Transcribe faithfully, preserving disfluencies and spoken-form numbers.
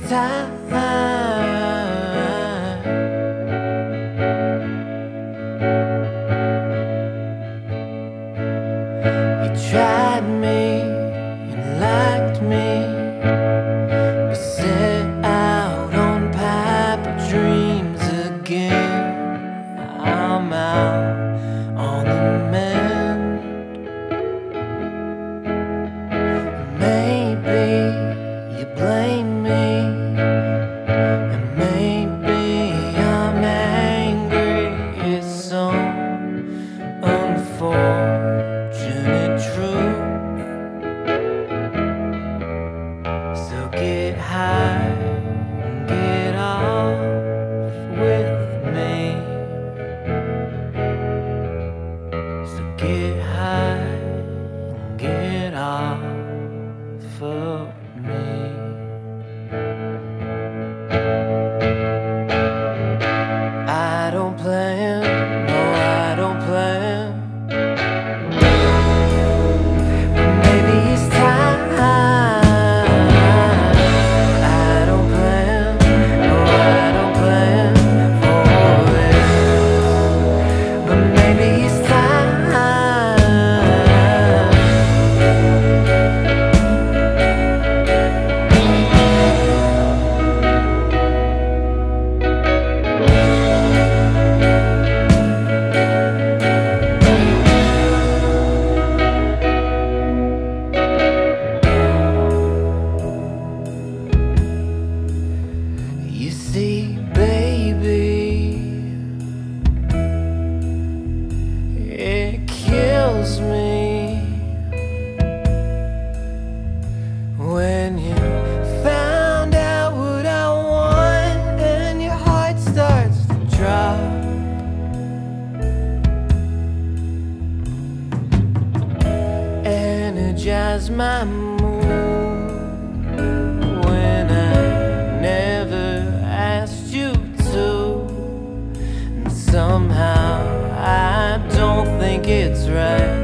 time you tried me and liked me, but set out on pipe dreams again. I'm out on the mend. Maybe you blame me, and maybe I'm angry. It's so unfortunate truth. So get high and get off with me. So get high and get off of me. I don't plan, no I don't plan. Maybe it's time. I don't plan, no I don't plan for this, but maybe it's time. You see, baby, it kills me when you found out what I want and your heart starts to drop. Energize my mood when I never asked you to, and somehow I don't think it's right.